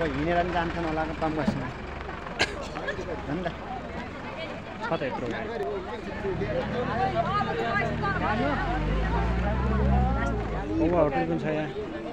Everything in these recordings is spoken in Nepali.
कोही हिँडेर पनि जान्छन् होला पम्प बस्न हो नि त कता यत्रो होटल पनि छ यहाँ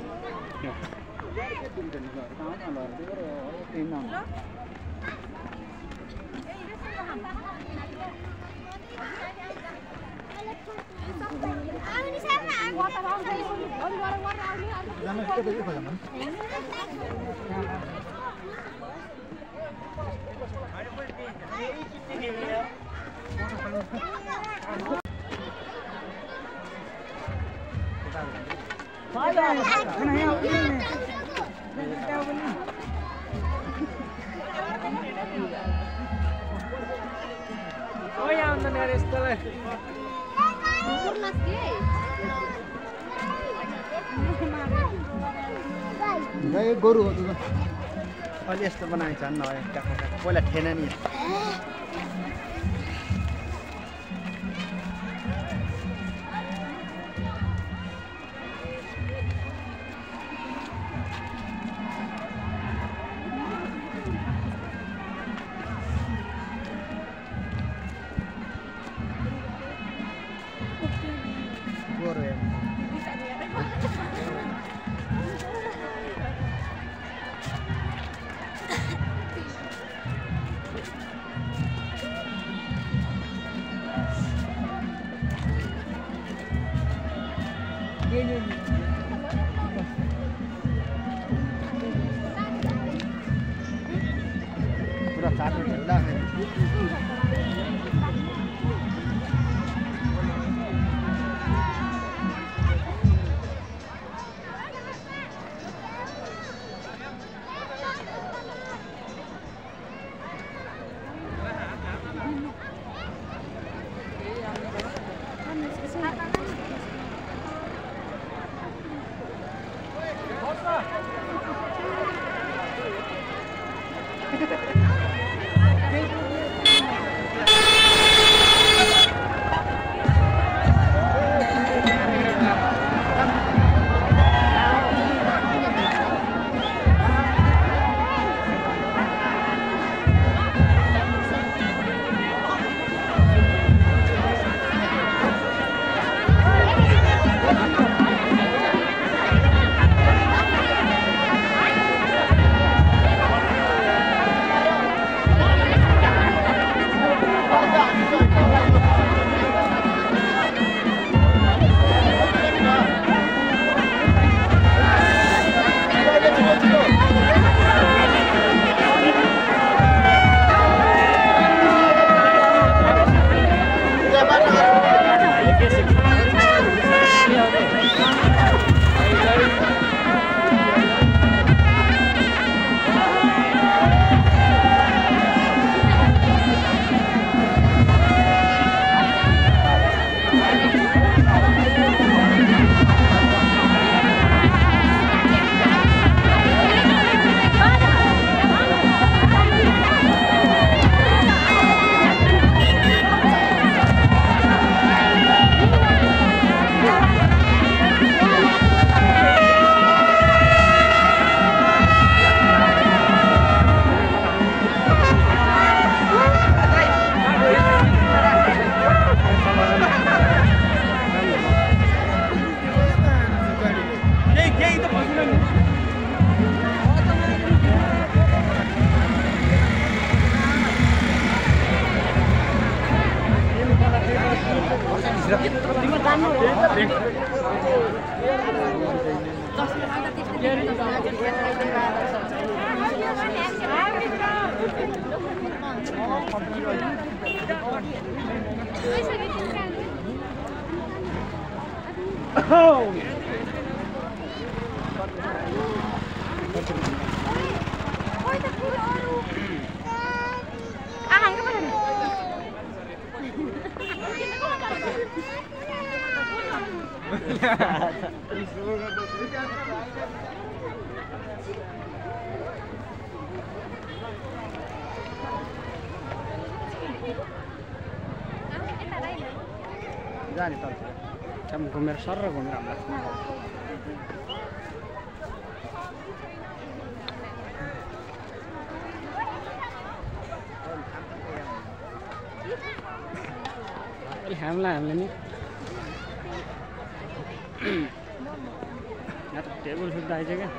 गोरु हो अलि यस्तो बनाएको छ नभए पहिला थिएन नि पूरा चाटो ठेला है जाने तल हम घुमेर सर घुमेर हामीलाई खामला हामीले नि यहाँ त टेबल सुत्दा आइज क्या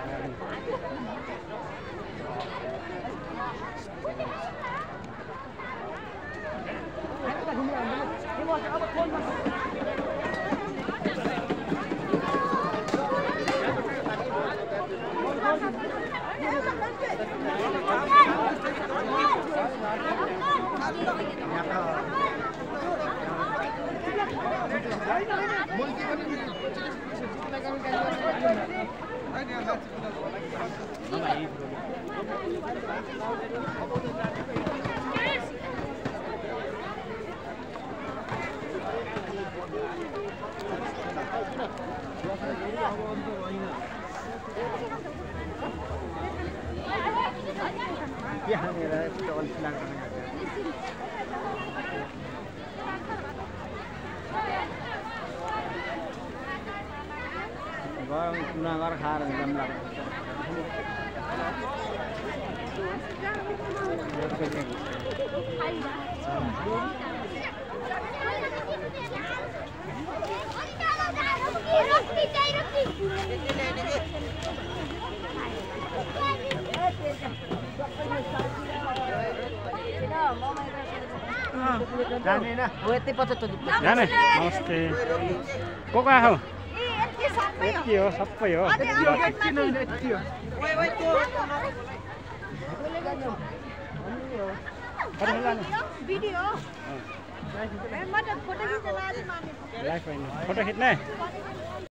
यहाँनिर यस्तो अल्छी लाग्छ गरम चुना गरेर खाएर एकदम लाग्छ जाने ना वो यति 75 जाने नमस्ते को आहो यति हो सबै हो भिडियो फोटो खिच्ने